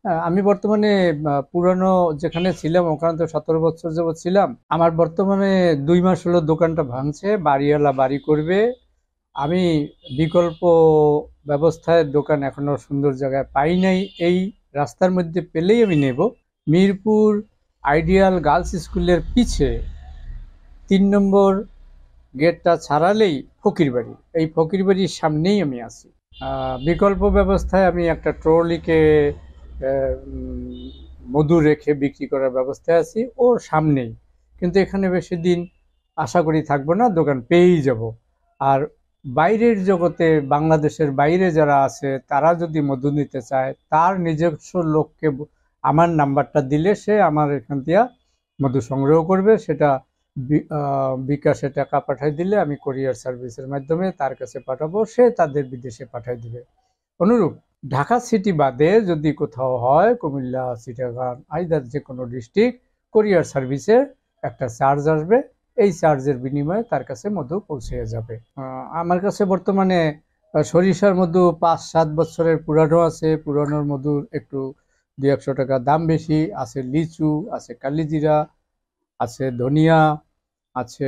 আমি বর্তমানে পুরানো যেখানে ছিলাম ওখানে তো 17 বছর যাবৎ ছিলাম। আমার বর্তমানে 2 মাস হলো দোকানটা ভাঙছে, বাড়িওয়ালা বাড়ি করবে। আমি বিকল্প ব্যবস্থায় দোকান এখনো সুন্দর জায়গায় পাই নাই। এই রাস্তার মধ্যে পেলেই আমি নেব। মিরপুর আইডিয়াল গার্লস স্কুলের পিছে 3 নম্বর গেটটা ছাড়ালেই ফকিরবাড়ি। এই ফকিরবাড়ির সামনেই আমি আছি। বিকল্প ব্যবস্থায় আমি একটা ট্রলিকে মধু রেখে বিক্রি করার ব্যবস্থায় আছি ওর সামনেই। কিন্তু এখানে বেশি দিন আশা করি থাকবো না, দোকান পেয়েই যাব। আর বাইরের জগতে বাংলাদেশের বাইরে যারা আছে তারা যদি মধু নিতে চায়, তার নিজস্ব লোককে আমার নাম্বারটা দিলে সে আমার এখান থেকে মধু সংগ্রহ করবে। সেটা বিকাশে টাকা পাঠাই দিলে আমি কোরিয়ার সার্ভিসের মাধ্যমে তার কাছে পাঠাবো, সে তাদের বিদেশে পাঠাই দিবে। অনুরূপ ঢাকা সিটি বাদে যদি কোথাও হয়, কুমিল্লা, চিটাগাং, আইদার যে কোনো ডিস্ট্রিক্ট, কোরিয়ার সার্ভিসের একটা চার্জ আসবে। এই চার্জের বিনিময়ে তার কাছে মধু পৌঁছে যাবে। আমার কাছে বর্তমানে সরিষার মধু 5-7 বছরের পুরানো আছে। পুরানোর মধুর একটু 200 টাকা দাম বেশি আছে। লিচু আছে, কালিজিরা আছে, ধনিয়া আছে,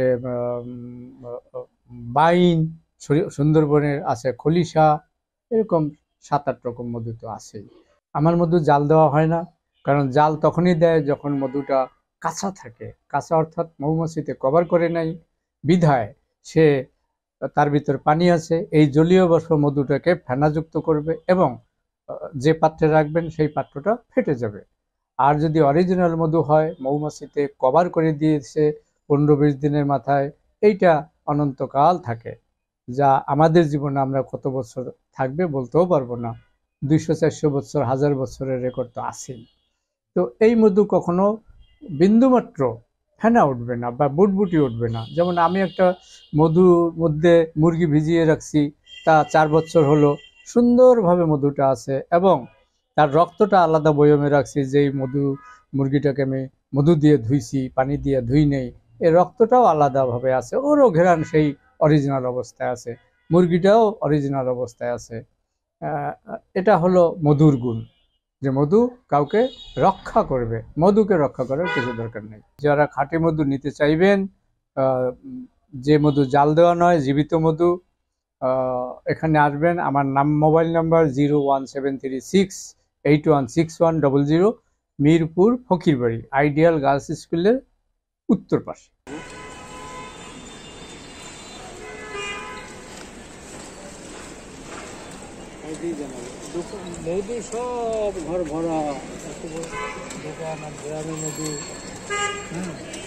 বাইন, সুন্দরবনের আছে খলিশা, এরকম 7-8 রকম মধু তো আছেই। আমার মধু জাল দেওয়া হয় না, কারণ জাল তখনই দেয় যখন মধুটা কাঁচা থাকে। কাঁচা অর্থাৎ মৌমাছিতে কভার করে নাই বিধায় সে তার ভিতর পানি আছে, এই জলীয় বাষ্প মধুটাকে ফেনাযুক্ত করবে এবং যে পাত্রে রাখবেন সেই পাত্রটা ফেটে যাবে। আর যদি অরিজিনাল মধু হয়, মৌমাছিতে কভার করে দিয়েছে 15-20 দিনের মাথায়, এইটা অনন্তকাল থাকে। যা আমাদের জীবনে আমরা কত বছর থাকবে বলতেও পারবো না। 200-400 বছর, 1000 বছরের রেকর্ড তো আছেই। তো এই মধু কখনো বিন্দুমাত্র ফেনা উঠবে না বা বুটবুটি উঠবে না। যেমন আমি একটা মধুর মধ্যে মুরগি ভিজিয়ে রাখছি, তা 4 বছর হলো, সুন্দরভাবে মধুটা আছে এবং তার রক্তটা আলাদা বয়মে রাখছি। যেই মুরগিটাকে আমি মধু দিয়ে ধুইছি, পানি দিয়ে ধুই নেই, এর রক্তটাও আলাদাভাবে আছে, ওরও ঘেরান সেই অরিজিনাল অবস্থায় আছে, মুরগিটাও অরিজিনাল অবস্থায় আছে। এটা হলো মধুর গুণ, যে মধু কাউকে রক্ষা করবে। মধুকে রক্ষা করার কিছু দরকার নেই। যারা খাঁটি মধু নিতে চাইবেন, যে মধু জাল দেওয়া নয়, জীবিত মধু, এখানে আসবেন। আমার mobile number 01736816100, Mirpur Fakirbari ideal girls স্কুলের উত্তর পাশে। মধু সব ঘর ভরা, দোকান আর গ্রামে মধু।